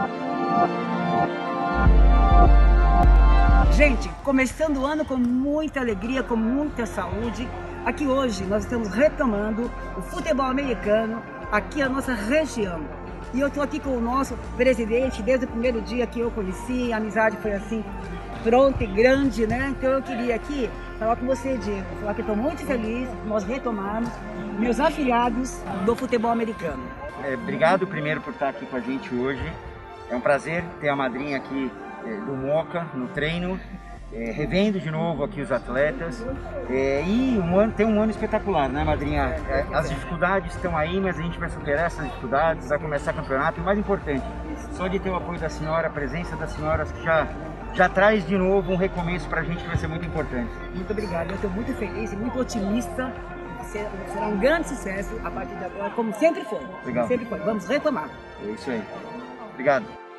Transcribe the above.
Gente, começando o ano com muita alegria, com muita saúde. Aqui hoje nós estamos retomando o futebol americano aqui na nossa região. E eu estou aqui com o nosso presidente desde o primeiro dia que eu conheci, a amizade foi assim, pronta e grande, né? Então eu queria aqui falar com você, Diego, falar que estou muito feliz, nós retomamos meus afiliados do futebol americano. Obrigado primeiro por estar aqui com a gente hoje. É um prazer ter a madrinha aqui do Moca no treino, revendo de novo aqui os atletas, e tem um ano espetacular, né, madrinha? As dificuldades estão aí, mas a gente vai superar essas dificuldades, vai começar o campeonato, e o mais importante, só de ter o apoio da senhora, a presença das senhoras, que já traz de novo um recomeço pra gente que vai ser muito importante. Muito obrigado, eu estou muito feliz e muito otimista. Será um grande sucesso a partir de agora, como sempre foi. Legal. Sempre foi. Vamos retomar. É isso aí. Obrigado.